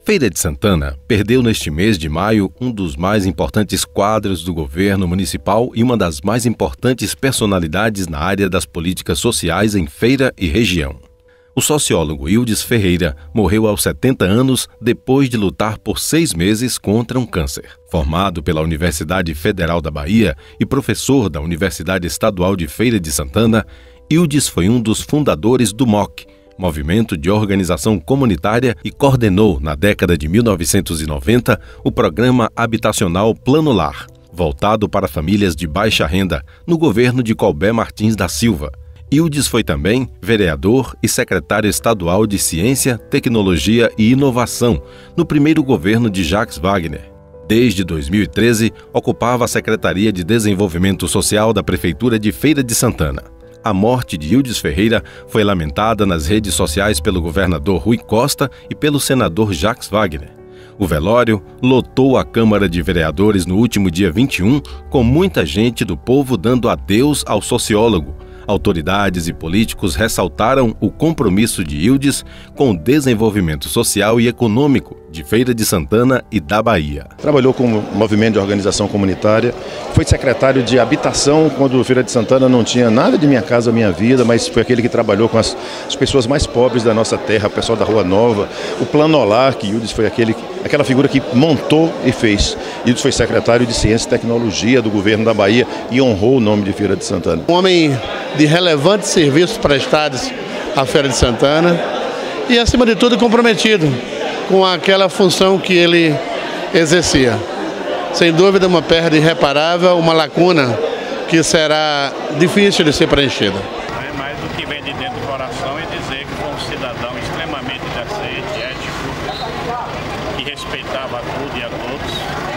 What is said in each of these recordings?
Feira de Santana perdeu neste mês de maio um dos mais importantes quadros do governo municipal e uma das mais importantes personalidades na área das políticas sociais em Feira e região. O sociólogo Ildes Ferreira morreu aos 70 anos depois de lutar por 6 meses contra um câncer. Formado pela Universidade Federal da Bahia e professor da Universidade Estadual de Feira de Santana, Ildes foi um dos fundadores do MOC, Movimento de Organização Comunitária, e coordenou, na década de 1990, o programa habitacional Plano Lar, voltado para famílias de baixa renda, no governo de Colbert Martins da Silva. Ildes foi também vereador e secretário estadual de Ciência, Tecnologia e Inovação, no primeiro governo de Jacques Wagner. Desde 2013, ocupava a Secretaria de Desenvolvimento Social da Prefeitura de Feira de Santana. A morte de Ildes Ferreira foi lamentada nas redes sociais pelo governador Rui Costa e pelo senador Jacques Wagner. O velório lotou a Câmara de Vereadores no último dia 21, com muita gente do povo dando adeus ao sociólogo. Autoridades e políticos ressaltaram o compromisso de Ildes com o desenvolvimento social e econômico de Feira de Santana e da Bahia. Trabalhou com o movimento de organização comunitária, foi secretário de habitação quando Feira de Santana não tinha nada de Minha Casa Minha Vida, mas foi aquele que trabalhou com as pessoas mais pobres da nossa terra, o pessoal da Rua Nova, o Plano Lar, que Ildes foi aquela figura que montou e fez. Ildes foi secretário de Ciência e Tecnologia do governo da Bahia e honrou o nome de Feira de Santana. Um homem de relevantes serviços prestados à Feira de Santana e, acima de tudo, comprometido com aquela função que ele exercia. Sem dúvida, uma perda irreparável, uma lacuna que será difícil de ser preenchida. Mas o que vem de dentro do coração é dizer que foi um cidadão extremamente decente, ético, que respeitava a tudo e a todos.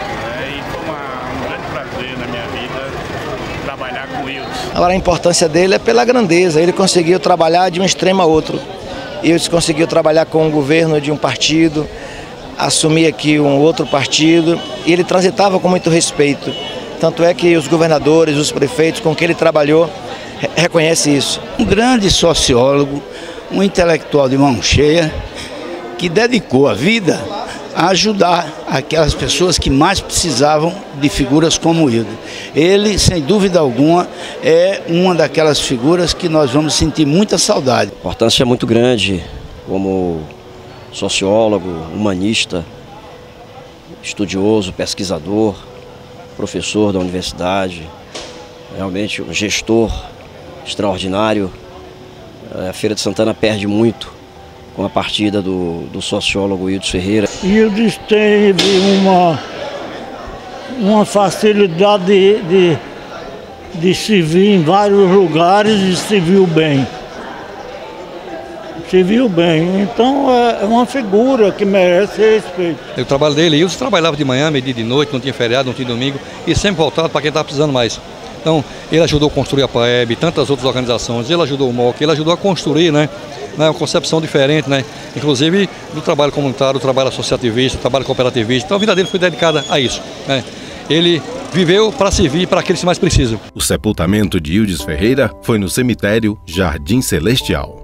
E foi um grande prazer na minha vida trabalhar com o Ildes. Agora, a importância dele é pela grandeza. Ele conseguiu trabalhar de um extremo a outro. Ildes conseguiu trabalhar com o governo de um partido, assumir aqui um outro partido, e ele transitava com muito respeito. Tanto é que os governadores, os prefeitos com quem ele trabalhou, reconhecem isso. Um grande sociólogo, um intelectual de mão cheia, que dedicou a vida a ajudar aquelas pessoas que mais precisavam de figuras como Ildes. Ele, sem dúvida alguma, é uma daquelas figuras que nós vamos sentir muita saudade. A importância é muito grande como sociólogo, humanista, estudioso, pesquisador, professor da universidade, realmente um gestor extraordinário. A Feira de Santana perde muito com a partida do sociólogo Ildes Ferreira. Ildes teve uma facilidade de se vir em vários lugares e se viu bem. Então é uma figura que merece respeito. O trabalho dele, Ildes trabalhava de manhã, meio-dia de noite, não tinha feriado, não tinha domingo, e sempre voltava para quem estava precisando mais. Então, ele ajudou a construir a PAEB, tantas outras organizações, ele ajudou o MOC, ele ajudou a construir, uma concepção diferente, inclusive do trabalho comunitário, do trabalho associativista, do trabalho cooperativista. Então a vida dele foi dedicada a isso. Ele viveu para servir para aqueles que mais precisam. O sepultamento de Ildes Ferreira foi no cemitério Jardim Celestial.